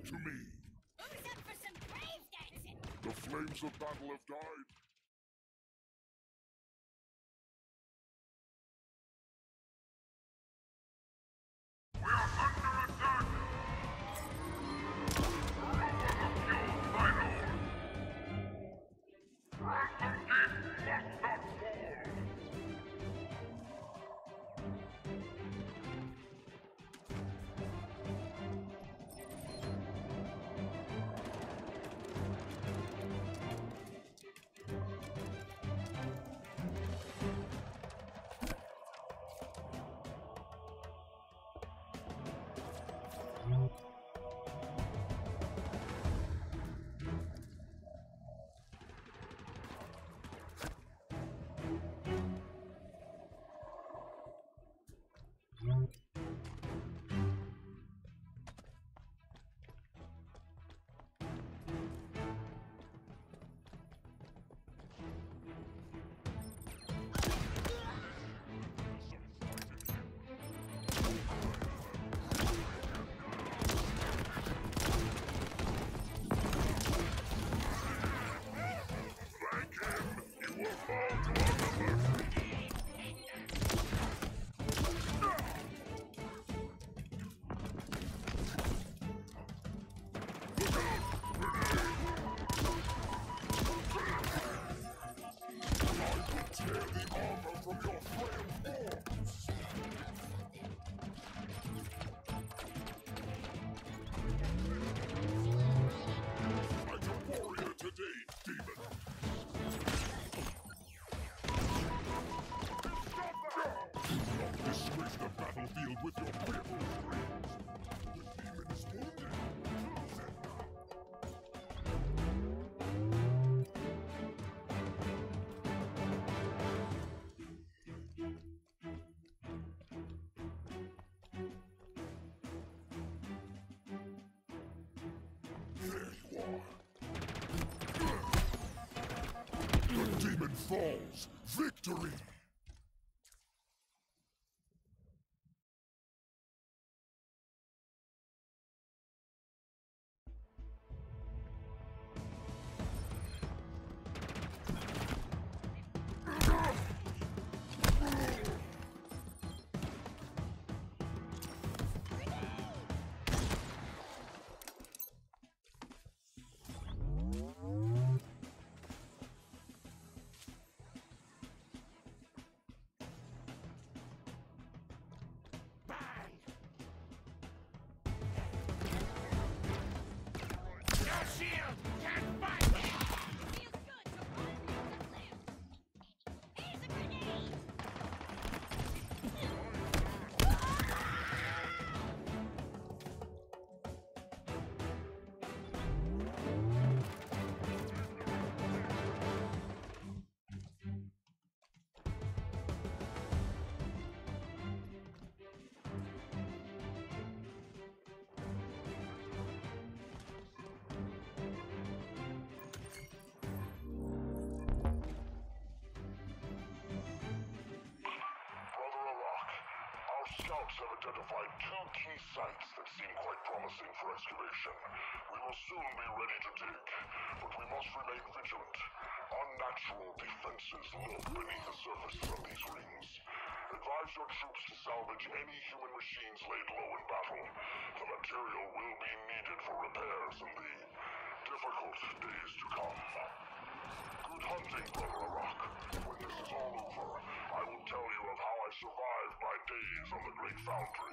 to me. Who's up for some grave dancing? The flames of battle have died. Demon falls! Victory! Scouts have identified 2 key sites that seem quite promising for excavation. We will soon be ready to dig, but we must remain vigilant. Unnatural defenses lurk beneath the surfaces of these rings. Advise your troops to salvage any human machines laid low in battle. The material will be needed for repairs in the difficult days to come. Good hunting, Brother Arak. When this is all over, I will tell you of how I survived my days on the Great Foundry.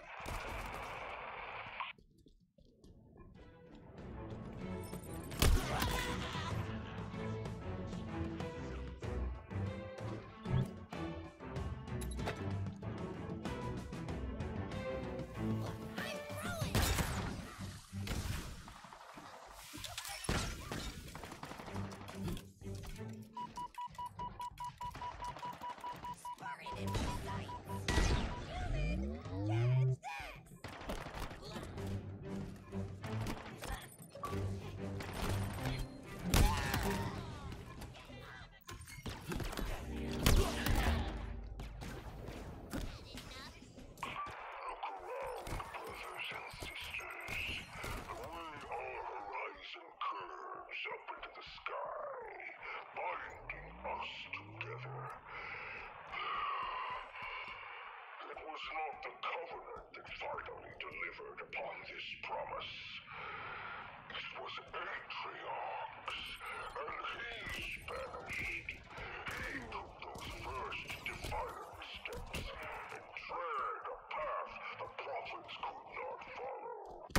Catch this! was not the Covenant that finally delivered upon this promise. It was Atriox, and he's banished. He took those first defiant steps and tread a path the prophets could not follow.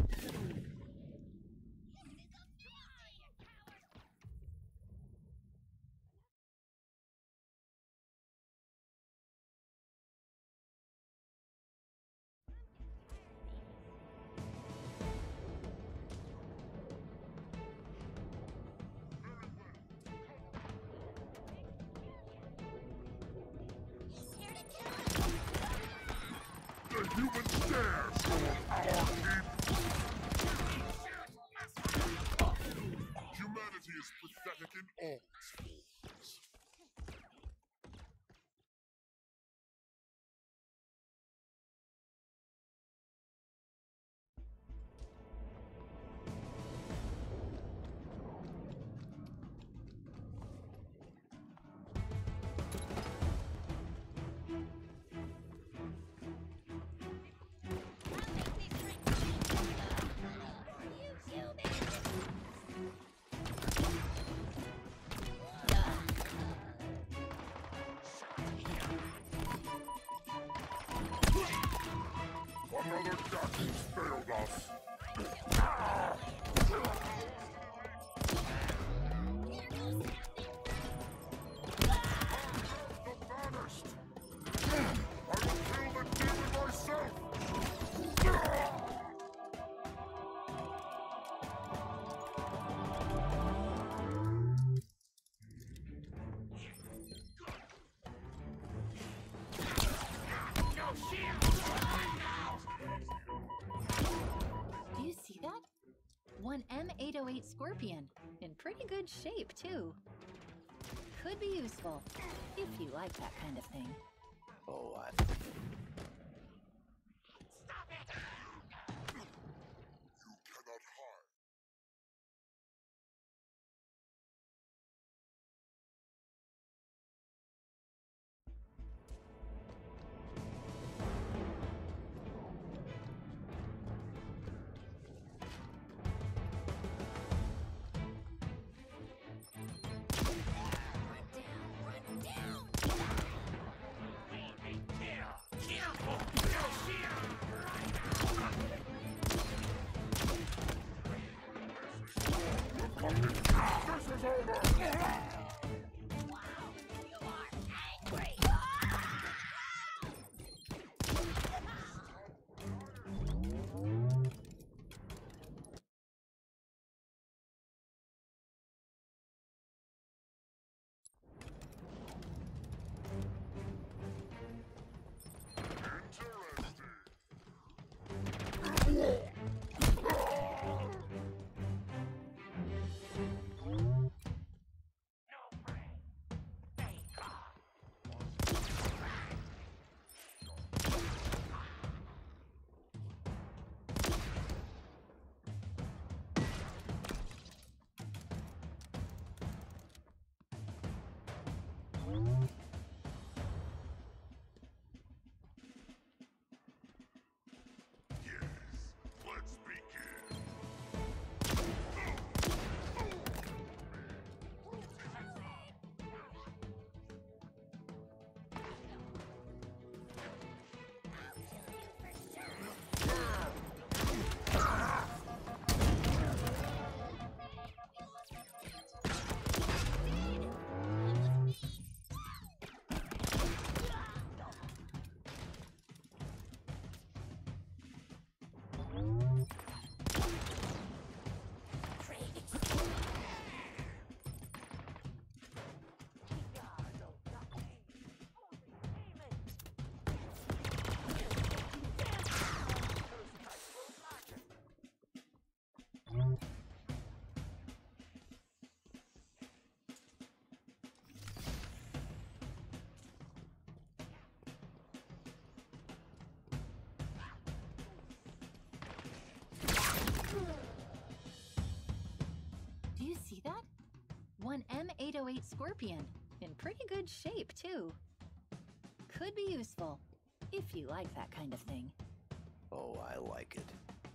The human stare from our people. Humanity is pathetic in all its forms. Another darkness failed us. The banished! I will kill the demon myself! Do you see that? One M808 Scorpion. In pretty good shape, too. Could be useful, if you like that kind of thing. Oh, what? You cannot hide. This is over! Interesting. Let's begin. Do you see that? One M808 Scorpion. In pretty good shape, too. Could be useful, if you like that kind of thing. Oh, I like it.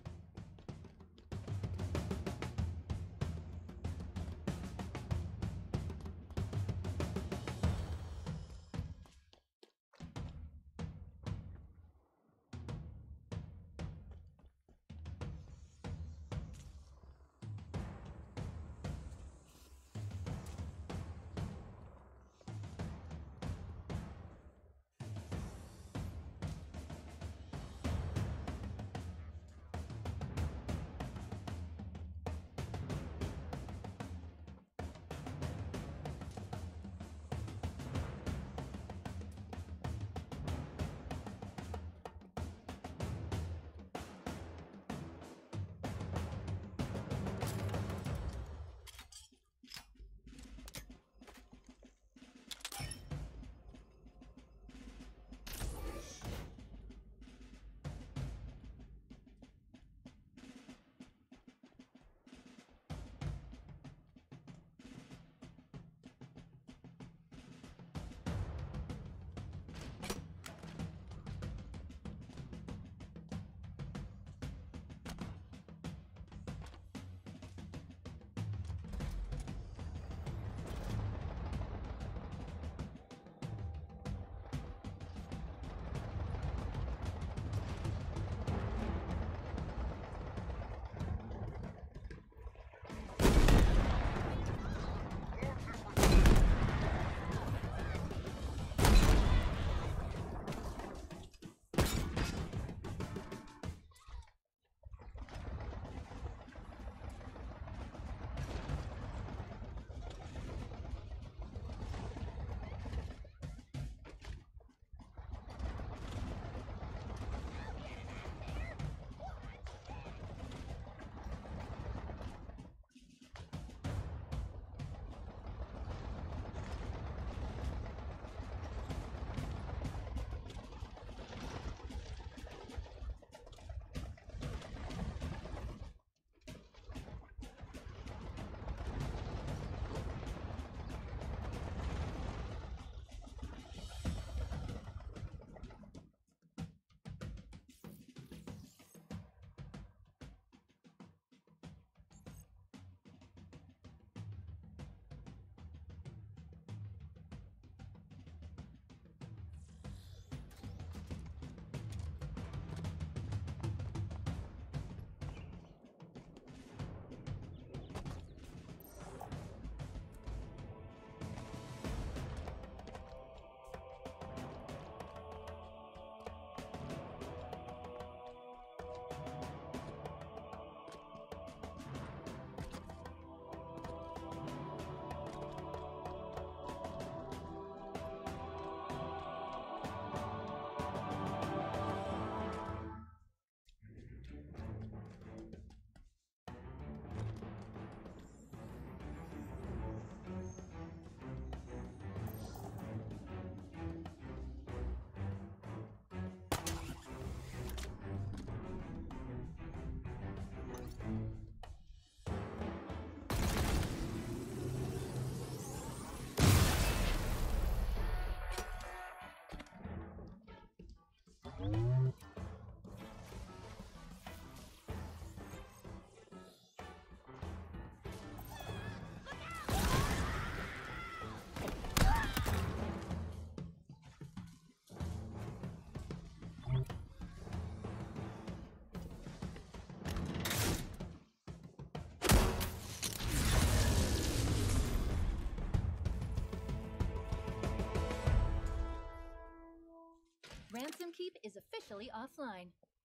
Ransom Keep is officially offline.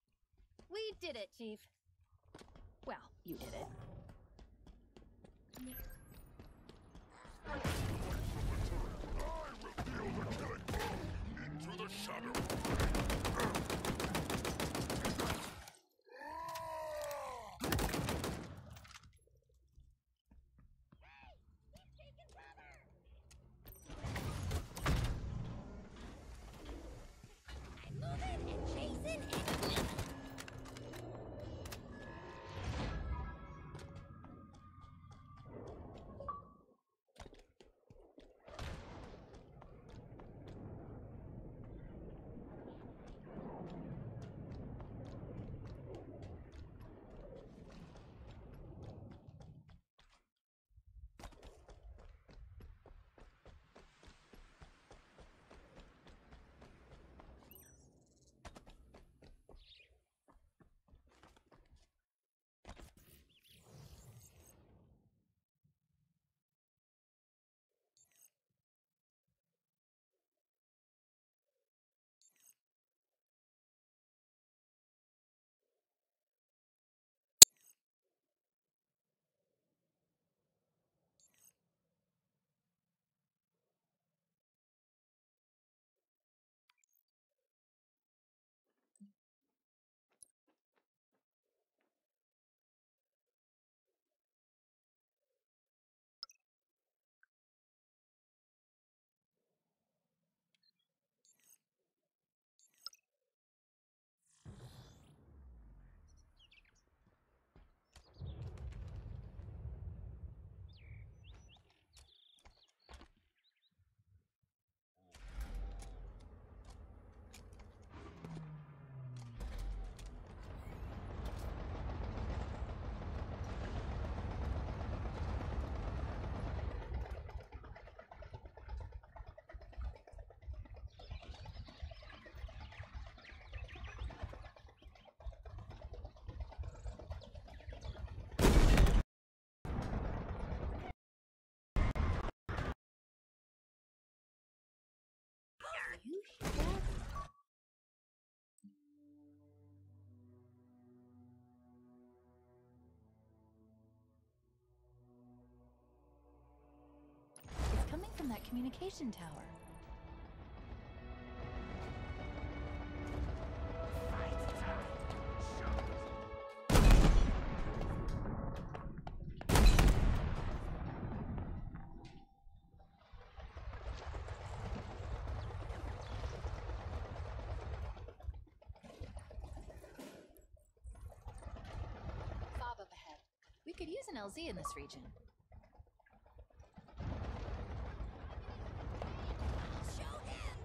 We did it, Chief. Well, you did it. Into the shadow. I'm moving and chasing and that communication tower. Fob up ahead. We could use an LZ in this region. Show them!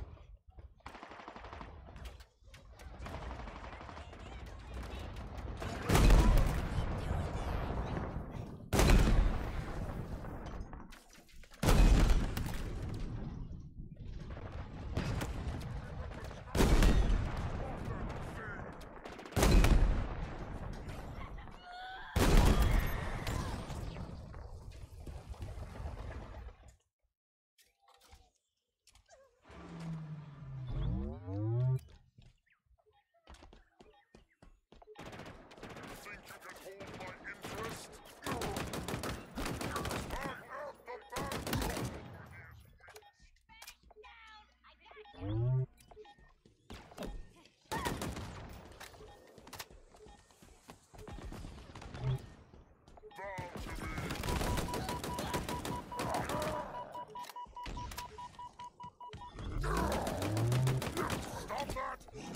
Think you can hold my interest? Bang out the back! Bow to me! Stop that!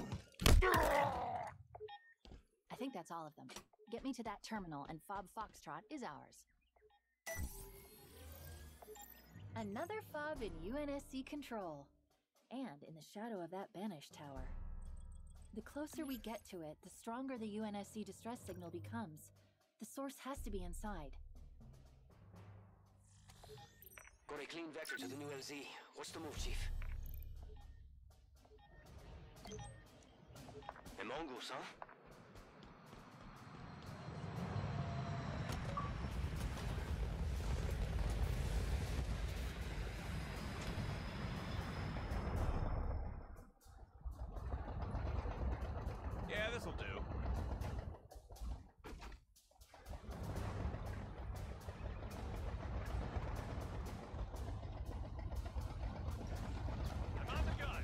I think that's all of them. Get me to that terminal and Fob Foxtrot is ours. Another Fob in UNSC control. And in the shadow of that Banish Tower. The closer we get to it, the stronger the UNSC distress signal becomes. The source has to be inside. Got a clean vector to the new LZ. What's the move, Chief? A mongoose, huh? Yeah, this'll do. I'm on the gun.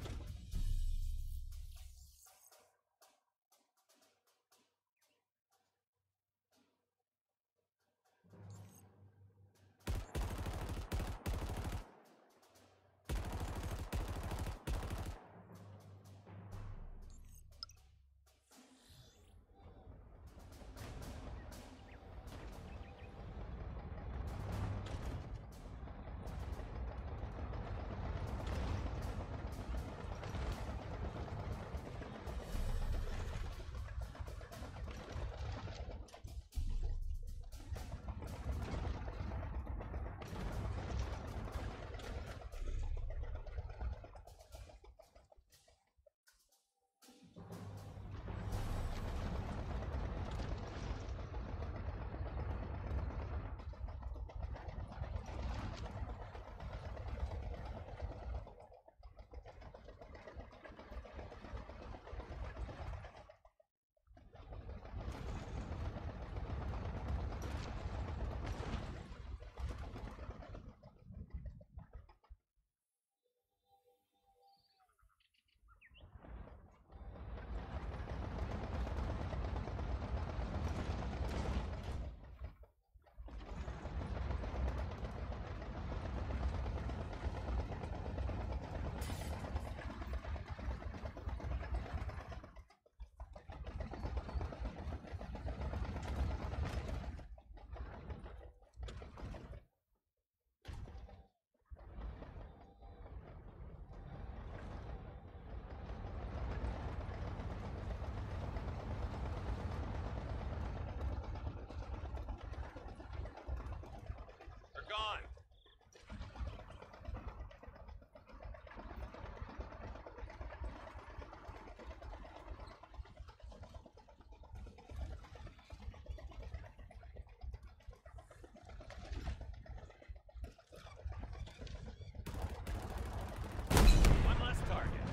They're gone. One less target.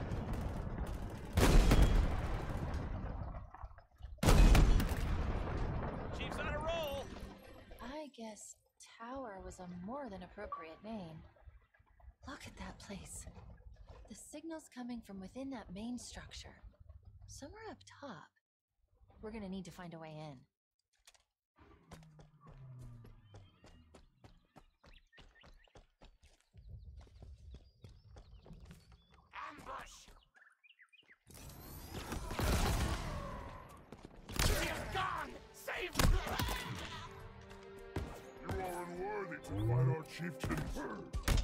Chief's on a roll. I guess Tower was a more than appropriate name. Look at that place. The signal's coming from within that main structure. Somewhere up top. We're gonna need to find a way in. Ambush! He is gone! Save me! You are unworthy to fight our chieftains.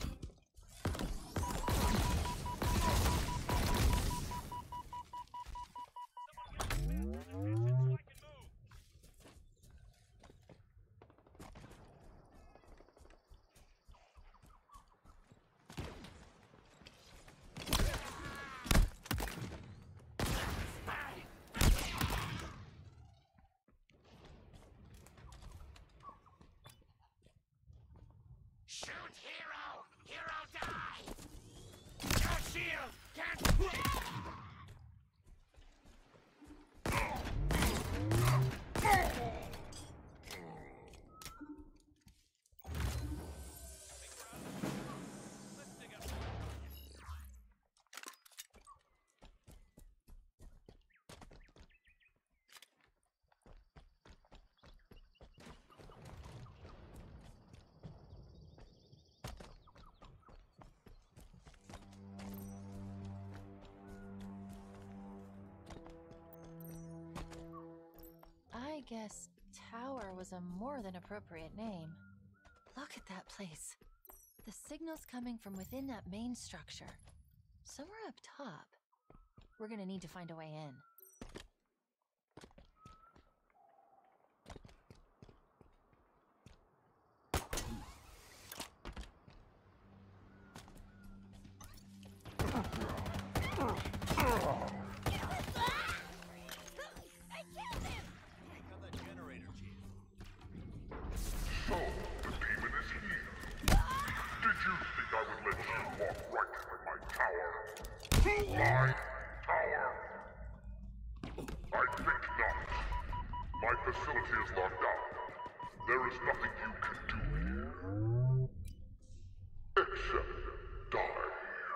Shoot, hero! Hero die! Your shield can't... Let's dig up. I guess tower was a more than appropriate name. Look at that place. The signal's coming from within that main structure. Somewhere up top. We're gonna need to find a way in. Got the generator, Chief. So, the demon is here. Did you think I would let you walk right into my tower? My tower? I think not. My facility is locked down. There is nothing you can do here. Except die.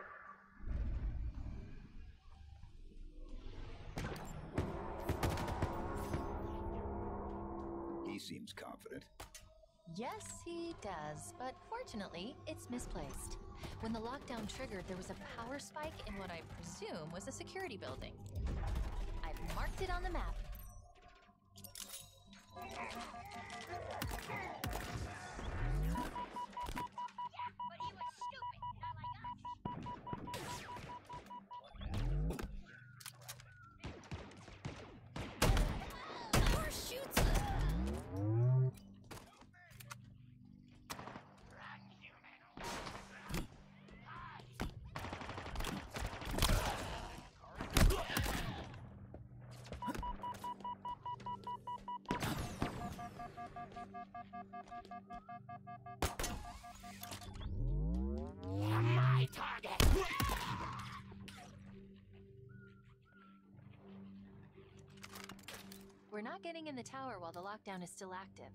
He seems confident. Yes, he does, but fortunately, it's misplaced. When the lockdown triggered, there was a power spike in what I presume was a security building. I've marked it on the map. But he was stupid, not like us. More shoots! My target! We're not getting in the tower while the lockdown is still active.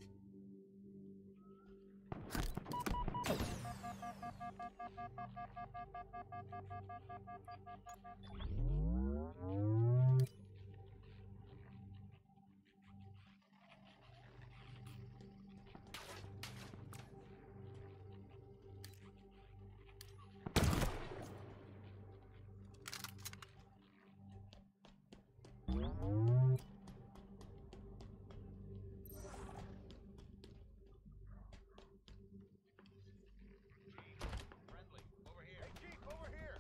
Friendly. Over here. Hey, Chief, over here.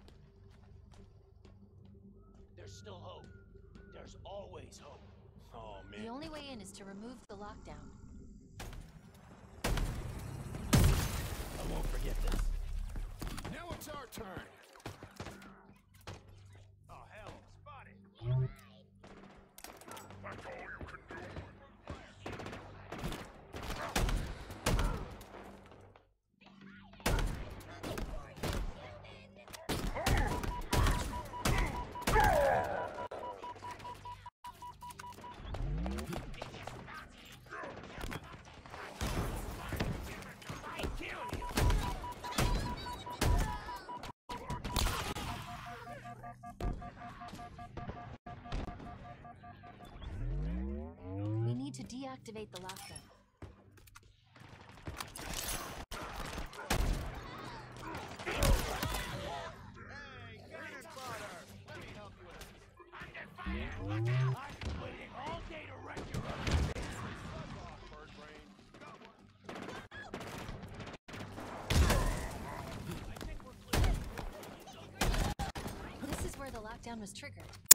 There's still hope. There's always hope. Oh, The man. only way in is to remove the lockdown. I won't forget this. Now it's our turn! Oh, hell. Spotted. That's all you can do? I kill you! to deactivate the lockdown. Hey, cannon fodder! Let me help you with this. I've been waiting all day to wreck your other business. Fuck off, bird brain. Got one. I think we're clear. This is where the lockdown was triggered.